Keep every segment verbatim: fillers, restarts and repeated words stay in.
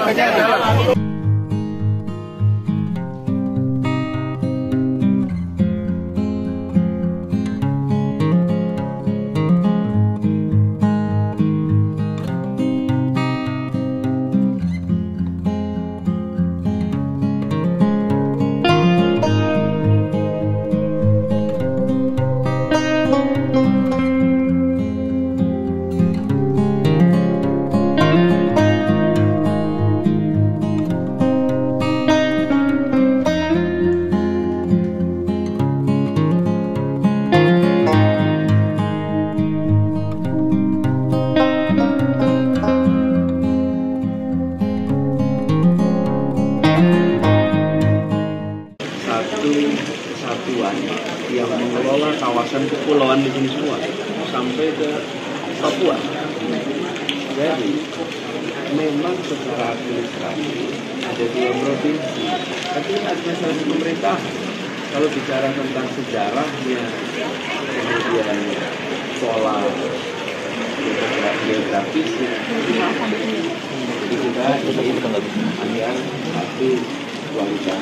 Kesatuan yang mengelola kawasan kepulauan di sini semua sampai ke Papua. Jadi memang secara administrasi ada dua provinsi, tapi administrasi pemerintah. Kalau bicara tentang sejarahnya, kemudian pola geografisnya, jadi kita ini hanya satu kualitas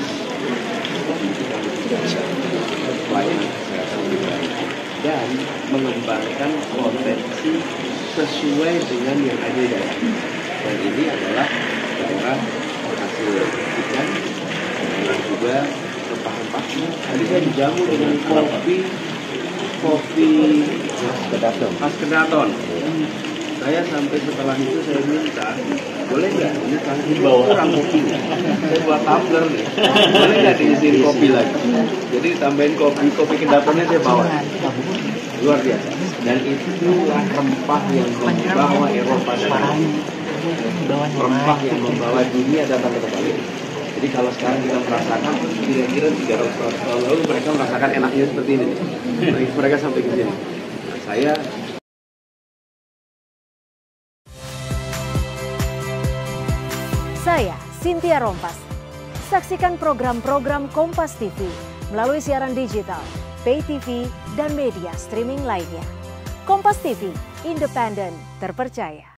pelayanan kesehatan lebih baik dan mengembangkan potensi sesuai dengan yang ada di daerah. Dan ini adalah daerah hasil ikan, daerah juga rempah-rempah. Tadi saya dijamu dengan kopi, kopi khas Kedaton. Saya sampai setelah itu saya minta, boleh nggak ini kasih bawa kurang kopinya? Saya buat tumbler nih, boleh nggak diisiin kopi lagi? Jadi tambahin kopi, kopi Kedatonnya saya bawa. Luar biasa. Dan itulah rempah yang membawa Eropa dan rempah yang membawa dunia datang ke tempat ini. Jadi kalau sekarang kita merasakan, kira-kira tiga ratus tahun lalu mereka merasakan enaknya seperti ini. Mereka sampai ke sini. Nah, saya Saya, Cynthia Rompas. Saksikan program-program Kompas T V melalui siaran digital, pay T V, dan media streaming lainnya. Kompas T V, independen, terpercaya.